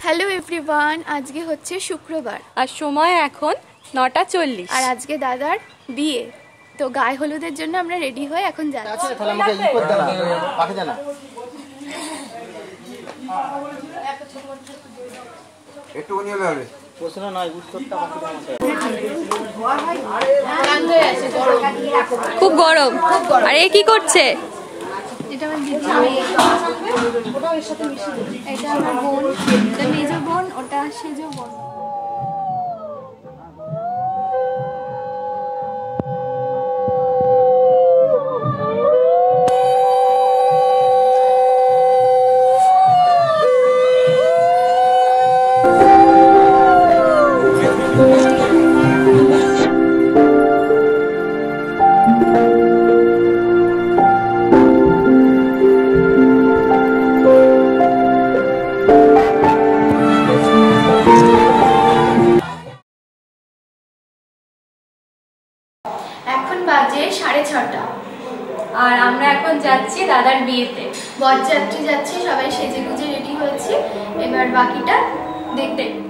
Hello everyone, আজকে হচ্ছে শুক্রবার আর সময় এখন 9:40 আর আজকে দাদার বিয়ে। তো গায়ে হলুদের জন্য আমরা রেডি হয়ে এখন যাচ্ছি। খুব গরম। আর এ কি করছে? এটা আমার দিদি, এটা আমার বোন, এটা মেজ বোন, ওটা সেজ বোন। এখন বাজে 6:30 আর আমরা এখন যাচ্ছি দাদার বিয়েতে। বরযাত্রী যাচ্ছে, সবাই সেজে গুজে রেডি হয়েছে, এবার বাকিটা দেখতে।